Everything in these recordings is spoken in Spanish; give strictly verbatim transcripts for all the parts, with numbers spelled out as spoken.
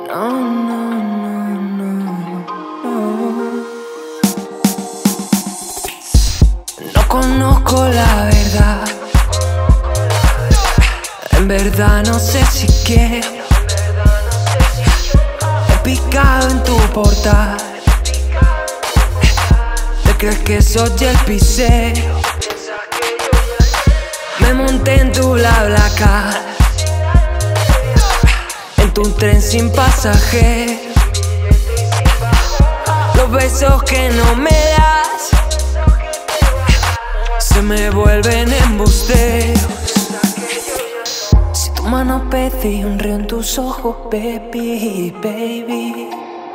No, no, no, no, no. No conozco la verdad. En verdad no sé si quiero. He picado en tu portal. ¿Te crees que soy el pisero? Me monté en tu BlaBlaCar, en tu tren sin pasajero. Los besos que no me das se me vuelven embusteros. Si tu mano pedí un río en tus ojos, baby, baby,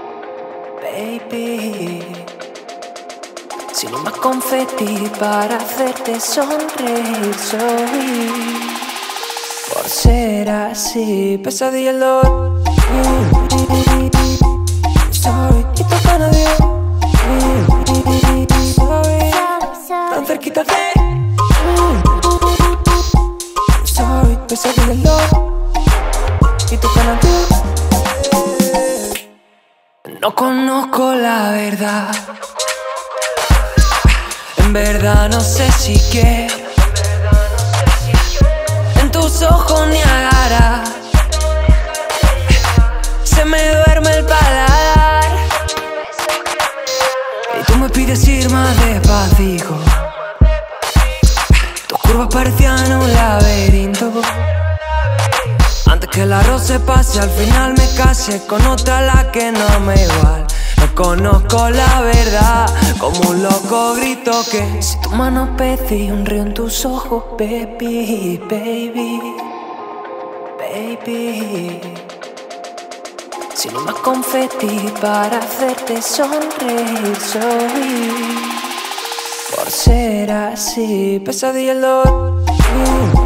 baby. Si no más confeti para hacerte sonreír, soy por ser así, pesadilla el dolor. Sorry, y tu pana Dios. Sorry, tan cerquita de. Sorry, pesadilla el dolor. Y tu pana Dios. No conozco la verdad. En verdad no sé si quiero. En tus ojos Niágara se me duerme el paladar. Y tú me pides ir más despacito. Tus curvas parecían un laberinto. Antes que el arroz se pase, al final me case con otra la que no me igual. No conozco la verdad, como un loco grito que si tu mano pedí un río en tus ojos, baby, baby, baby. Si no más confeti para hacerte sonreír, soy por ser así, pesadilla el dolor.